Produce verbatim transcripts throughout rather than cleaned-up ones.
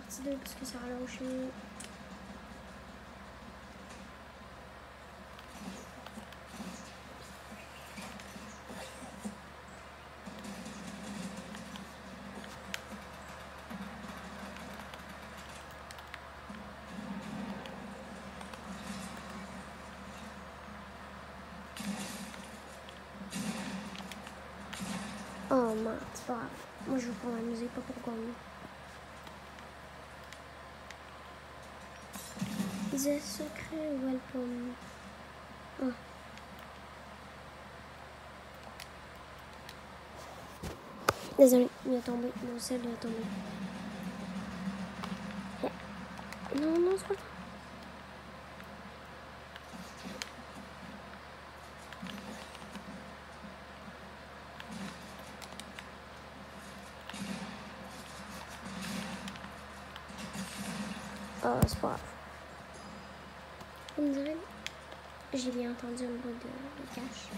partie deux parce que ça a lâché. Oh man, c'est pas grave. Moi je veux pour m'amuser, pas pour gagner. The secret welcome. Ah. Désolé, il est tombé. Mon sel il est tombé. Non, non, c'est pas grave. Oh, c'est pas grave. On dirait, j'ai bien entendu un bruit de, de cache.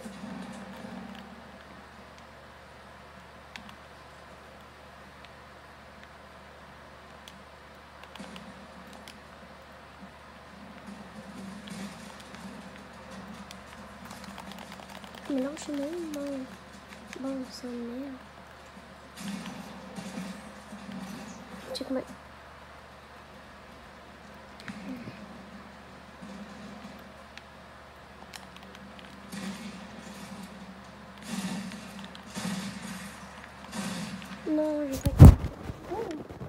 Mais non, je suis même bon. Bon, c'est une merde. Check moi. Non, j'ai pas. Oh.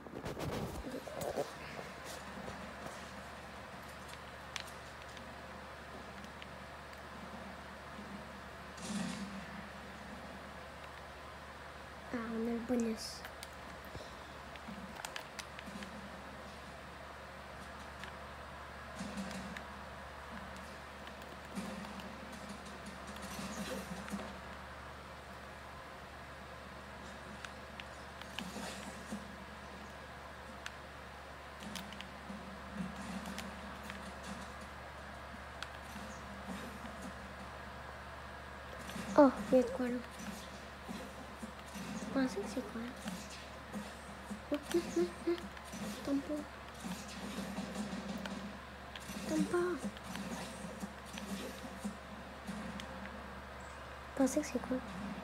Ah, on a le bonus. Oh, il y a de quoi là? Je pensais que c'est quoi là? Oh, hum, hum, hum. Tombe pas. Tombe pas. Je pensais que c'est quoi?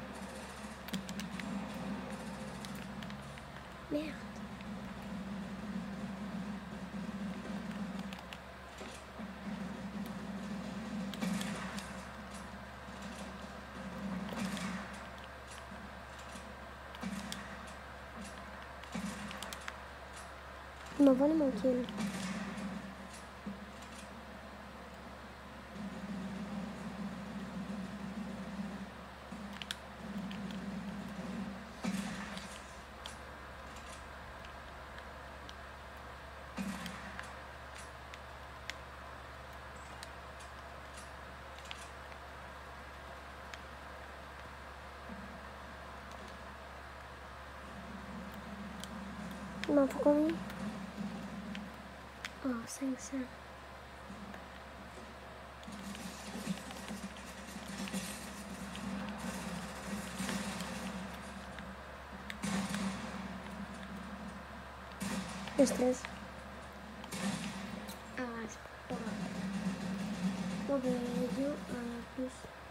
Merde. Il m'a volé mon kill. Il m'en faut combien? Oh, cinq cents. Le stress. Ah, c'est pas grave. Bon, ben, vidéo, euh, plus.